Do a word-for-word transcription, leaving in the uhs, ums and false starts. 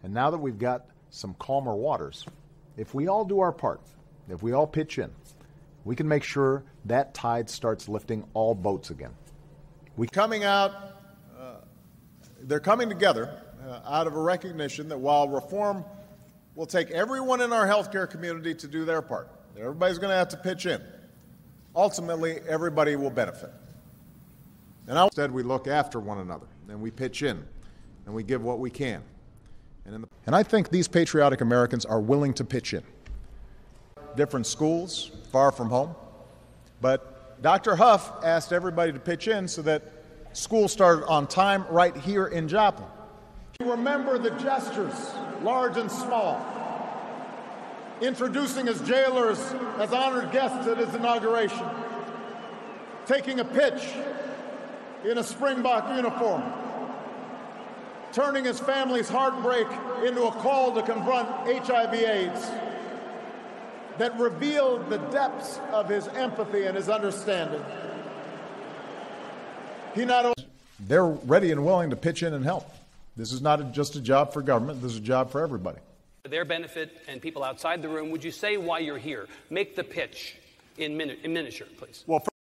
And now that we've got some calmer waters, if we all do our part, if we all pitch in, we can make sure that tide starts lifting all boats again. We coming out, uh, they're coming together uh, out of a recognition that while reform will take everyone in our healthcare community to do their part, everybody's going to have to pitch in. Ultimately, everybody will benefit. And I instead we look after one another and we pitch in and we give what we can. And, in the, and I think these patriotic Americans are willing to pitch in. Different schools, far from home. But Doctor Huff asked everybody to pitch in so that school started on time right here in Joplin. Remember the gestures, large and small. Introducing his jailers as honored guests at his inauguration. Taking a pitch in a Springbok uniform. Turning his family's heartbreak into a call to confront H I V AIDS that revealed the depths of his empathy and his understanding. He not only they're ready and willing to pitch in and help. This is not just a job for government, this is a job for everybody. For their benefit and people outside the room, would you say why you're here? Make the pitch in, min- in miniature, please. Well,